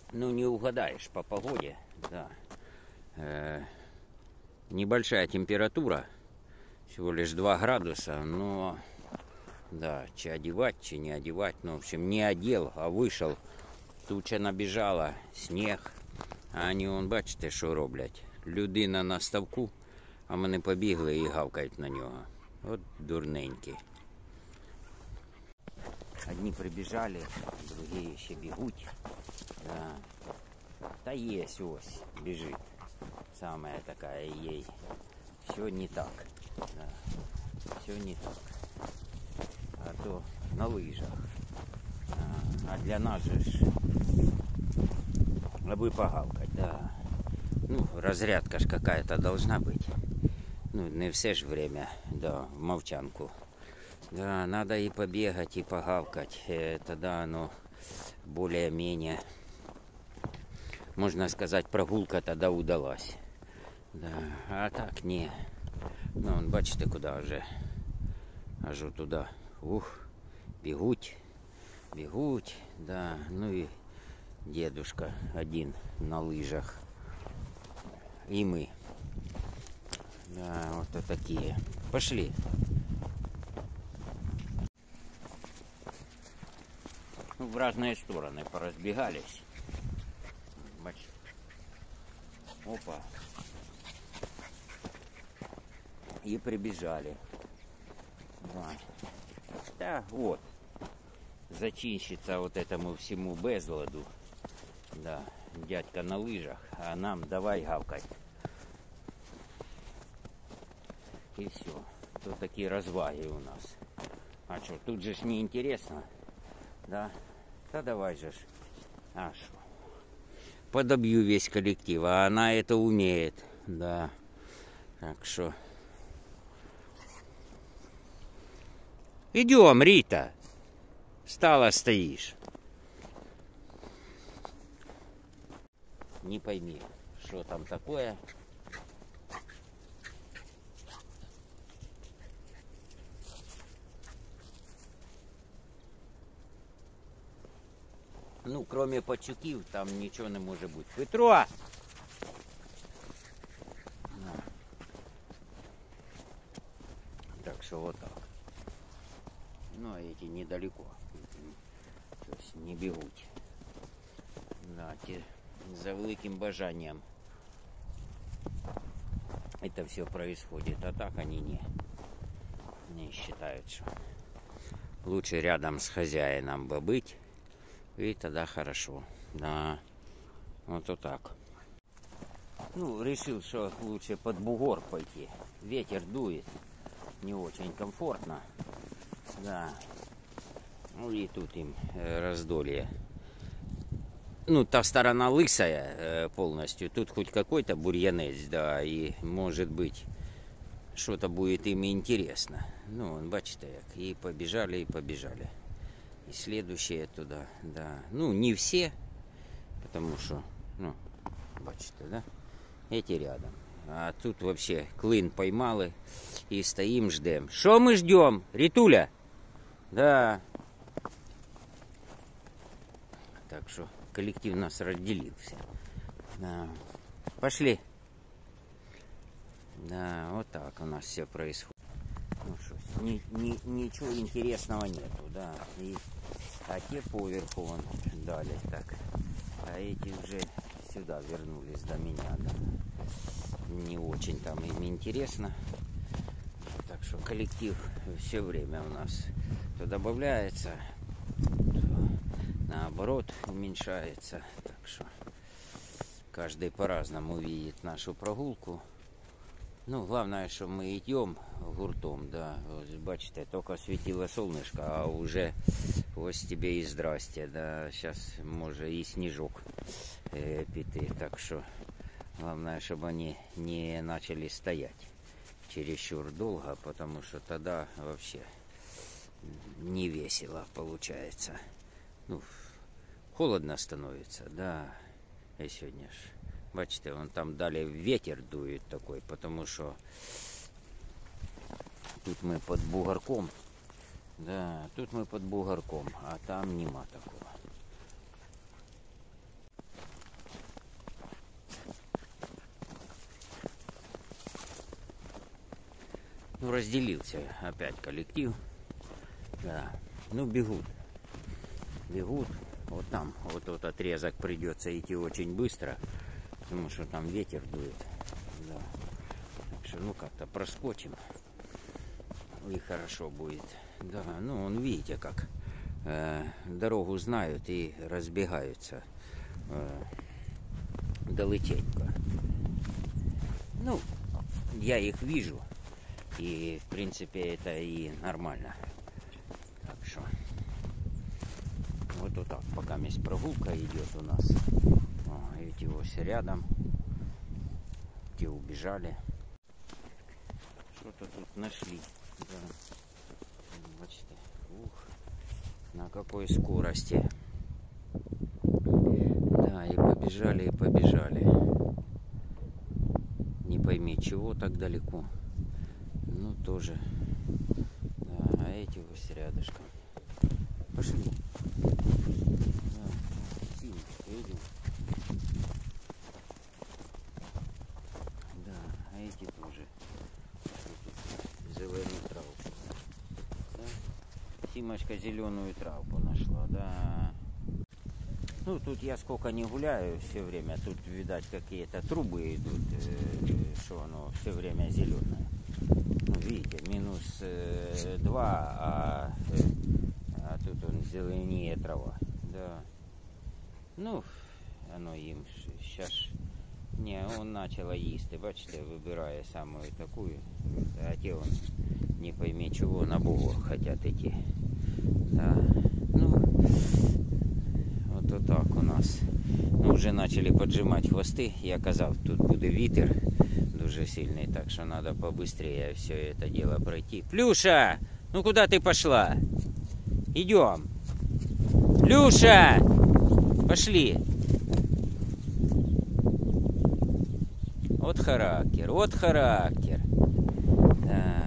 Ну, не угадаешь по погоде, да. Небольшая температура, всего лишь 2 градуса, но, да, чи одевать, чи не одевать, ну, в общем, не одел, а вышел, туча набежала, снег, а они, вон, бачите, що роблять? Людина на ставку, а вони побігли і гавкають на нього. От дурненькі. Одни прибежали, другие еще бегут. Да. Та есть ось, бежит. Самая такая ей. Все не так. Да. Все не так. А то на лыжах. А для нас же бы погавкать, да. Ну, разрядка ж какая-то должна быть. Ну, не все же время, да, в молчанку. Да, надо и побегать, и погавкать. Тогда оно более-менее, можно сказать, прогулка тогда удалась. Да, а так не. Ну, вон, бачите, куда вже. Аж туда. Ух, бегут, бегут, да. Ну и дедушка один на лыжах. И мы. Да, вот такие. Пошли. Ну, в разные стороны поразбегались. Бачите. Опа. И прибежали. Да. Да, вот. Зачинщица вот этому всему безладу. Да, дядька на лыжах, а нам давай гавкать. И все. Тут такие разваги у нас. А что, тут же ж не интересно. Да? Да давай же ж. А что? Подобью весь коллектив, а она это умеет. Да. Так что. Идем, Рита. Стала, стоишь. Не пойми, что там такое. Ну, кроме пацюків, там нічого не може бути. Петро! Так что вот так. Ну, а эти недалеко. То есть не бегут. Да, те за великим бажанием это все происходит. А так они не считают, что лучше рядом с хозяином бы быть. И тогда хорошо. Да. Вот так. Ну, решил, что лучше под бугор пойти. Ветер дует. Не очень комфортно. Да. Ну и тут им раздолье. Ну, та сторона лысая полностью. Тут хоть какой-то бурьянец, да. И может быть, что-то будет им интересно. Ну, бачите, як. И побежали, и побежали. И следующие туда, да. Ну, не все, потому что, ну, бачите, да, эти рядом. А тут вообще клин поймали и стоим, ждем. Что мы ждем, Ритуля? Да. Так что коллектив нас разделился. Да. Пошли. Да, вот так у нас все происходит. Ну что, ничего интересного нету, да. А те поверху вон дали так. А эти уже сюда вернулись до меня, да. Не очень там им интересно. Так что коллектив все время у нас то добавляется, то наоборот уменьшается. Так что каждый по-разному видит нашу прогулку. Ну, главное, что мы идем гуртом, да. Ось, бачите, только светило солнышко, а уже ось тебе и здрасте, да. Сейчас может и снежок піти. Так что главное, чтобы они не начали стоять чересчур долго, потому что тогда вообще не весело получается. Ну, холодно становится, да. И сегодня ж, бачите, вон там дали ветер дует такой, потому что тут мы под бугорком. Да, тут мы под бугорком, а там нема такого. Ну, разделился опять коллектив. Да. Ну, бегут. Бегут. Вот там, вот тот отрезок придется идти очень быстро, потому что там ветер дует. Да. Так что, ну, как-то проскочим. И хорошо будет. Да, ну, он, видите, как дорогу знают и разбегаются далеченько. Ну, я их вижу. И, в принципе, это и нормально. Так что, вот так, пока месть прогулка идет у нас. О, эти вот рядом. Те убежали. Что-то тут нашли. Да. Бачите. Ух, на какой скорости. Да, и побежали, и побежали. Не пойми, чего так далеко. Ну, тоже. Да, а эти вот рядышком. Пошли. Да, идем. Да, а эти тоже. Зеленую травку. Да? Симочка зеленую травку нашла, да. Ну, тут я сколько не гуляю все время. Тут, видать, какие-то трубы идут, что оно все время зеленое. Ну, видите, минус 2, а тут он зеленее трава. Да. Ну, оно им сейчас. Не, он начал їсти, бачите, вибирає самую такую. А те он, не пойми чего, на бугор хотят идти. Да. Ну, вот так у нас. Ну, вже почали поджимати хвости. Я казав, тут буде вітер дуже сильний, так що треба побыстрее все это дело пройти. Плюша, ну куда ты пошла? Идем. Плюша, пошли. Вот характер, вот характер. Да.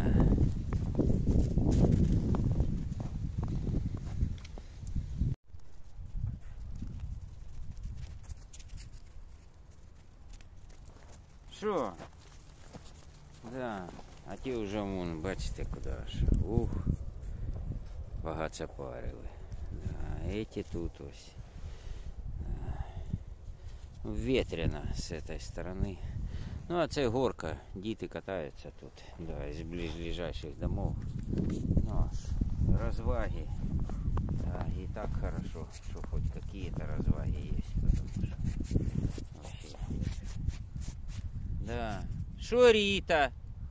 Що? Да. А ті вже вон, бачите, куди ж. Ух. Погацапарили. Да. Эти тут ось. Да. Ветрено с этой стороны. Ну, а це горка. Діти катаються тут. Да, из ближайших домов. Ну, розваги. Да, и так хорошо, что хоть какие-то разваги есть. Потому что вообще. Да. Шо, Рита?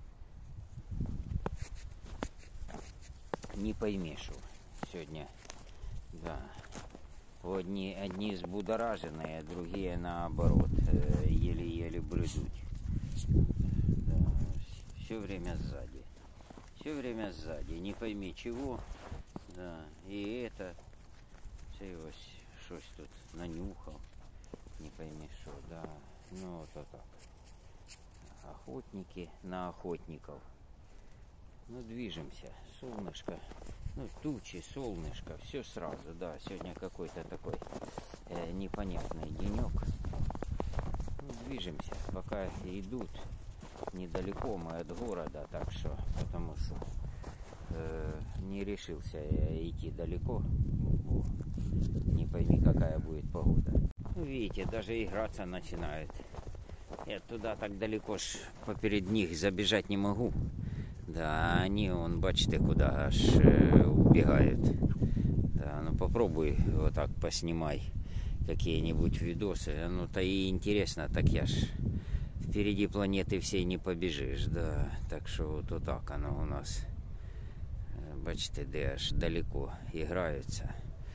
Не пойми, что сегодня. Да. Одни взбудораженные, другие наоборот. Еле-еле бредут. Да. Все время сзади. Все время сзади. Не пойми чего. Да. И это. Це ось щось тут нанюхал. Не пойми что. Да. Ну вот так. Охотники на охотников. Ну, движемся. Солнышко. Ну, тучи, солнышко. Все сразу. Да, сегодня какой-то такой непонятный денек. Ну, движемся. Пока идут. Недалеко мы от города. Так что, потому что не решился я идти далеко. Не пойми, какая будет погода. Ну, видите, даже играться начинает. Я туда так далеко ж поперед них забежать не могу. Да, они, он, бачите, куда аж убегают. Да, ну попробуй вот так поснимай какие-нибудь видосы. Ну-то и интересно, так я ж впереди планеты всей не побежишь. Да, так что вот так оно у нас. Бачите, де аж далеко играются.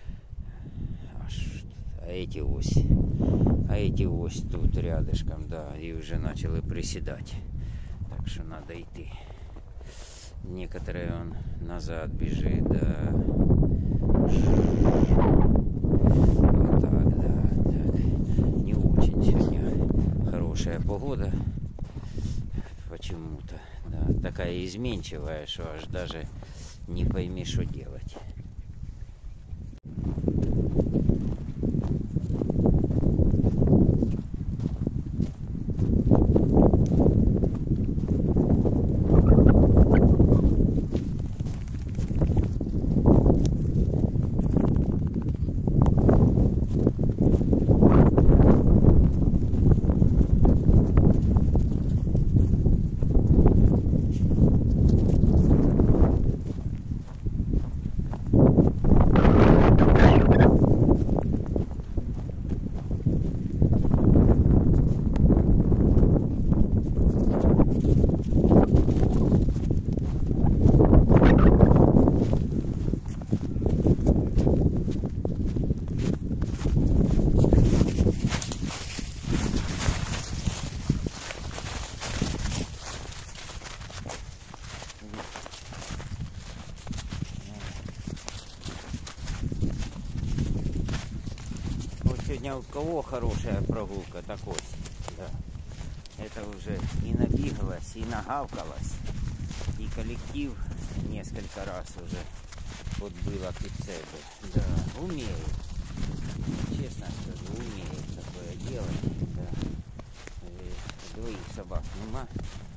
А эти ось тут рядышком, да, и уже начали приседать. Так что надо идти. Некоторые он назад бежит, да. Вот так, да, так. Не очень сегодня хорошая погода. Почему-то, да, такая изменчивая, что аж даже не пойми, что делать. Сегодня у кого хорошая прогулка, так ось. Да. Это уже и набегалось, и нагавкалось. И коллектив несколько раз уже вот было прицепы. Да, умеет. Честно скажу, умеет такое делать. Да. Двоих собак нема.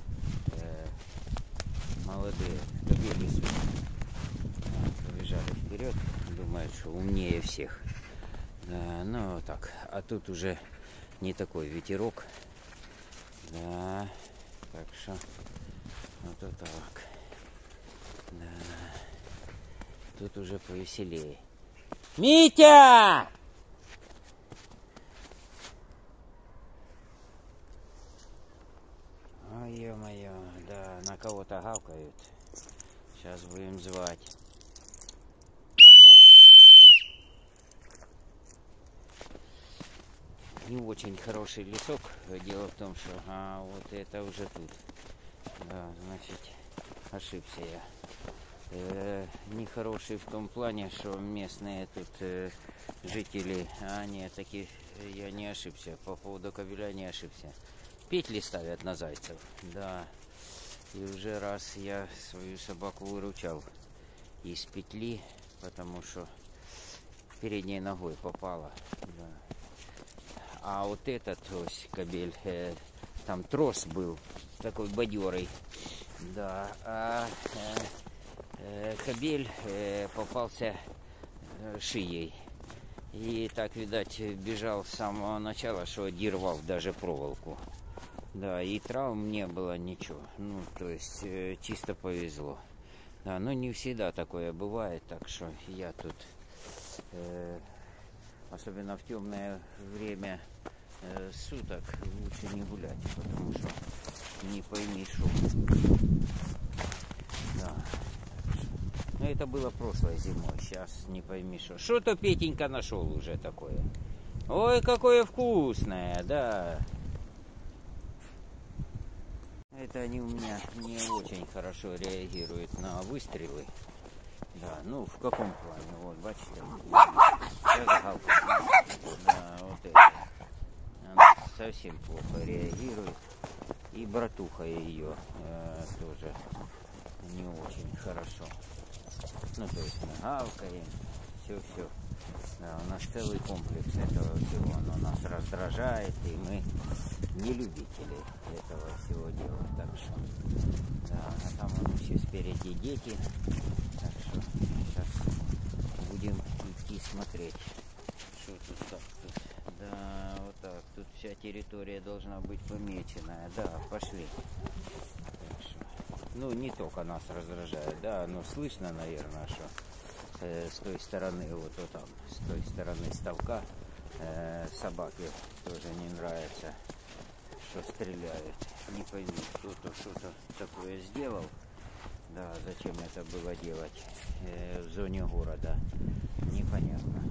Молодые кобели побежали вперед. Думают, что умнее всех. Да, ну так. А тут уже не такой ветерок. Да. Так что вот так. Да. Тут уже повеселее. Митя! Ой, ё-моё, да, на кого-то гавкают. Сейчас будем звать. Не очень хороший лесок. Дело в том, что вот это уже тут. Да, значит, ошибся я. Нехороший в том плане, что местные тут жители, нет, таки я не ошибся. По поводу кобеля не ошибся. Петли ставят на зайцев. Да. И уже раз я свою собаку выручал из петли, потому что передней ногой попала. Да. А вот этот ось кобель, там трос был такой бадерый. Да. А кобель попался шией. И так, видать, бежал с самого начала, что одервал даже проволоку. Да, и травм не было ничего. Ну, то есть, чисто повезло. Да, но не всегда такое бывает, так что я тут, особенно в темное время суток, лучше не гулять, потому что не пойми, что. Да. Но это было прошлой зимой, сейчас не пойми, что. Что-то Петенька нашел уже такое. Ой, какое вкусное, да. Это они у меня не очень хорошо реагируют на выстрелы. Да, ну в каком плане? Вот, бачите. Да, вот это. Она совсем плохо реагирует. И братуха ее тоже не очень хорошо. Ну, то есть мы гавкаем, все. Да, у нас целый комплекс этого всего. Оно нас раздражает, и мы не любители этого всего дела. Так что, да, а там у нас еще спереди дети. Так что сейчас будем идти смотреть, что тут так. Тут. Да, вот так. Тут вся территория должна быть помеченная. Да, пошли. Так что, ну, не только нас раздражает, да, но слышно, наверное, что с той стороны, вот там, с той стороны ставка собаке тоже не нравится, что стреляют. Не пойми, кто-то что-то такое сделал. Да, зачем это было делать в зоне города, непонятно.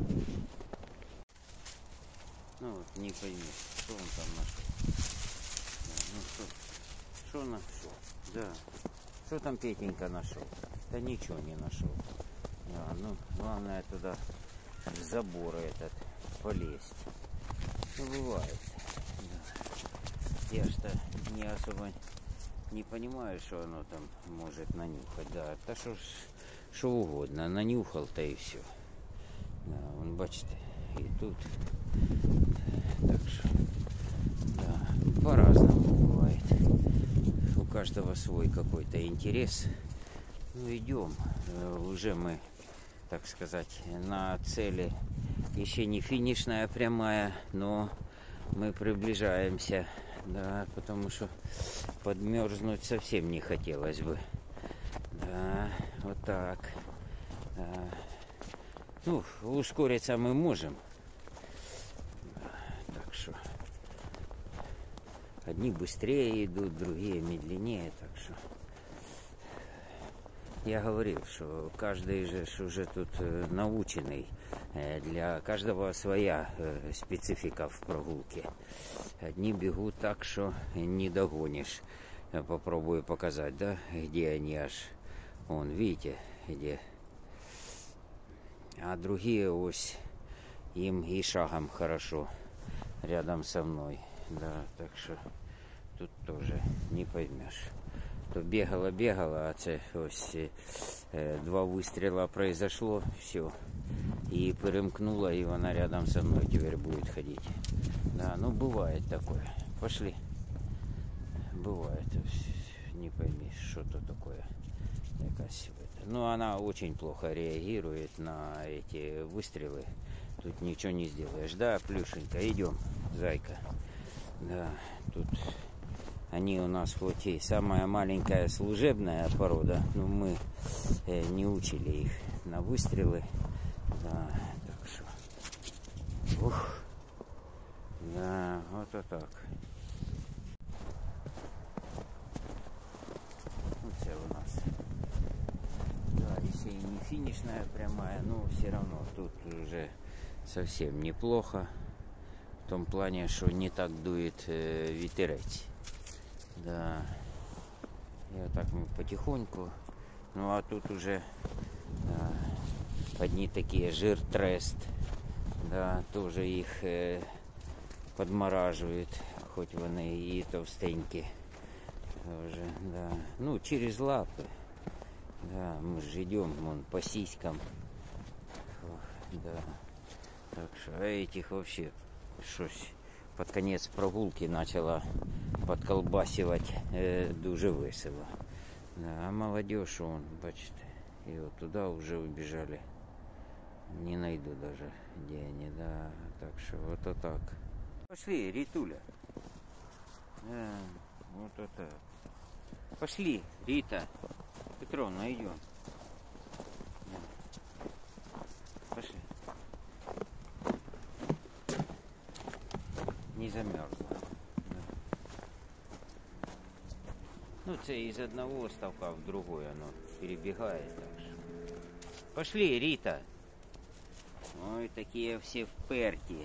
Ну вот, не пойми, что он там нашел. Да, ну что нашел? Да. Что там Петенька нашел? Да ничего не нашел. Да, ну, главное туда в забор этот полезть. Ну, бывает. Да. Я что не особо не понимаю, что оно там может нанюхать. Да, да что угодно. Нанюхал-то и все. Да, вон, бачите, и тут. Так что, да, по-разному бывает. У каждого свой какой-то интерес. Ну, идем. Уже мы, так сказать, на цели. Еще не финишная прямая, но мы приближаемся. Да, потому что подмерзнуть совсем не хотелось бы. Да, вот так. Да. Ну, ускориться мы можем. Так что одни быстрее идут, другие медленнее. Так что я говорил, что каждый же уже тут наученный. Для каждого своя специфика в прогулке. Одни бегут так, что не догонишь. Я попробую показать, да, где они аж. Вон, видите, где. А другие ось им и шагом хорошо рядом со мной. Да, так что тут тоже не поймешь. То бегала, а це ось 2 выстрела произошло, все. И перемкнула, и она рядом со мной теперь будет ходить. Да, ну бывает такое. Пошли. Бывает. Не пойми, что то такое. Ну, она очень плохо реагирует на эти выстрелы. Тут ничего не сделаешь. Да, Плюшенька, идем, зайка. Да, тут они у нас хоть и самая маленькая служебная порода, но мы не учили их на выстрелы. Да, так что. Ух. Да, вот так. Вот это у нас. Да, если и не финишная прямая, но все равно тут уже совсем неплохо. В том плане, что не так дует ветерець. Да. И вот так мы потихоньку. Ну а тут уже одни такие жир-трест. Да, тоже их подмораживают, хоть вони и товстенькі. Тоже, да. Ну, через лапы. Да, мы же идем вон по сиськам. Да. Так что, а этих вообще щось под конец прогулки начала подколбасивать дуже весело. Да, а молодежь, вон, бачите, и вот туда уже убежали. Не найду даже, где они, да. Так что вот так. Пошли, Ритуля. Да, вот это. Пошли, Рита. Петровна, идем. Пошли. Не замерзла. Ну, це из одного ставка в другой оно перебегает. Так что. Пошли, Рита. Ой, такие все вперти.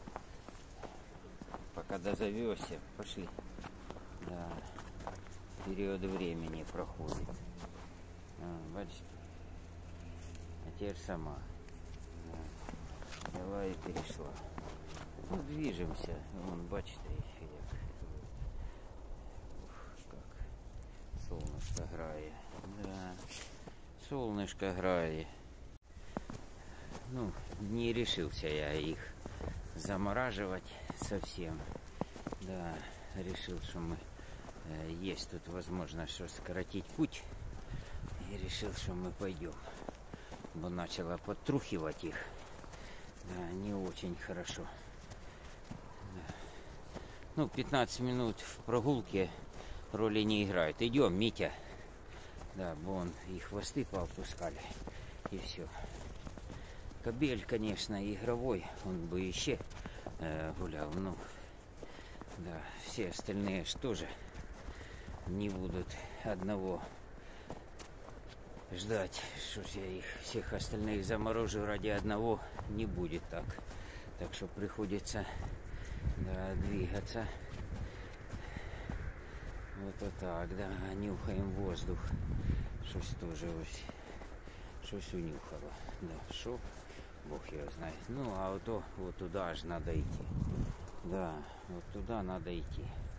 Пока дозовешься. Пошли. Да. Период времени проходит. Бачите? А теперь сама. Да. Взяла и перешла. Ну, движемся. Вон, бачите, как солнышко грає. Да. Солнышко грає. Ну, не решился я их замораживать совсем. Да, решил, что мы есть тут возможность что сократить путь. И решил, что мы пойдем. Бо начала подтрухивать их. Да, не очень хорошо. Да. Ну, 15 минут в прогулке роли не играют. Идем, Митя. Да, вон и хвосты поопускали. И все. Кобель, конечно, игровой. Он бы еще гулял. Ну, да, все остальные что же не будут одного ждать, что я их всех остальных заморожу ради одного, не будет так. Так что приходится, да, двигаться. Вот так, да, нюхаем воздух. Что-то тоже что-то унюхало. Да, шо, Бог его знает. Ну, а вот туда аж надо идти. Да, вот туда надо идти.